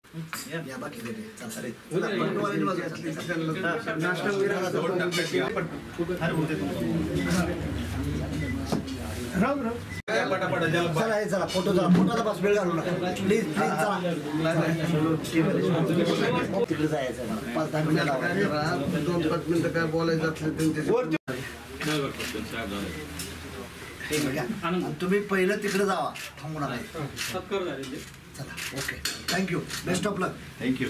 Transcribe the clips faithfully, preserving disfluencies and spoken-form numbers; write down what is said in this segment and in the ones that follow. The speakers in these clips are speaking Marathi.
या बाकी दे चालेल चला चला फोटो चला फोटोचा बस वेळ घालू नका प्लीज प्लीज चला तिकडे जायचं पाच दहा मिनिटं दोन पाच मिनिटं काय बोलायचं असलं त्यांच्या तुम्ही पहिलं तिकडे जावा थांबू नका चला okay thank you best of luck thank you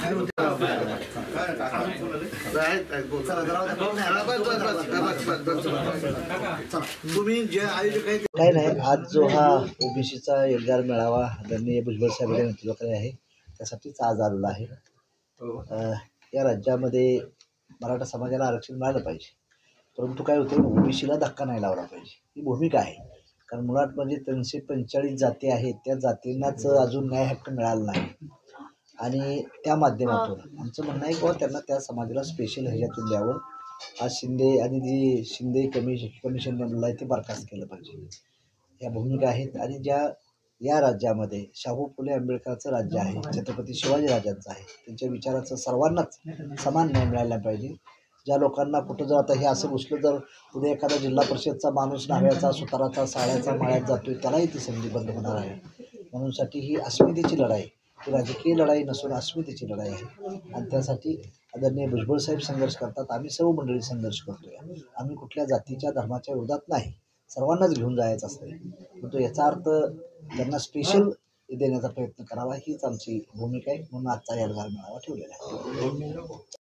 तुम्ही जे आयोजक आहे काय नाही आज जो हा ओबीसीचा एल्गार मेळावा आदरणीय भुजबळ साहेबांच्या नेतृत्वाखाली आहे त्यासाठीच आज आलेला आहे. या राज्यामध्ये मराठा समाजाला आरक्षण मिळालं पाहिजे परंतु काय होतं ओबीसीला धक्का नाही लावला पाहिजे ही भूमिका आहे. कारण मुळात म्हणजे तीनशे पंचेचाळीस जाती आहेत त्या जातींनाच अजून न्याय हक्क मिळाला नाही आणि त्या माध्यमातून आमचं म्हणणं आहे की त्यांना त्या समाजाला स्पेशल ह्याच्यातून द्यावं. आज शिंदे आणि जी शिंदे कमिशन कमिशन नेमलं आहे ते बरखास्त केलं पाहिजे या भूमिका आहेत. आणि ज्या या राज्यामध्ये शाहू फुले आंबेडकरांचं राज्य आहे छत्रपती शिवाजी राजांचं आहे त्यांच्या विचाराचं सर्वांनाच समान न्याय मिळाला पाहिजे. ज्या लोकांना कुठं जर आता हे असं घुसलं जर उद्या एखादा जिल्हा परिषदचा माणूस नाव्याचा सुताराचा साड्याचा माळ्यात जातोय त्यालाही ती संधी बंद होणार आहे. म्हणूनसाठी ही अस्मितेची लढाई ही राजकीय लढाई नसून अस्मितेची लढाई आहे आणि त्यासाठी आदरणीय भुजबळ साहेब संघर्ष करतात आम्ही सर्व मंडळी संघर्ष करतोय. आम्ही कुठल्या जातीच्या धर्माच्या विरोधात नाही सर्वांनाच घेऊन जायचं असतं परंतु याचा अर्थ त्यांना स्पेशल देण्याचा प्रयत्न करावा हीच आमची भूमिका आहे म्हणून आजचा एल्गार मेळावा ठेवलेला आहे.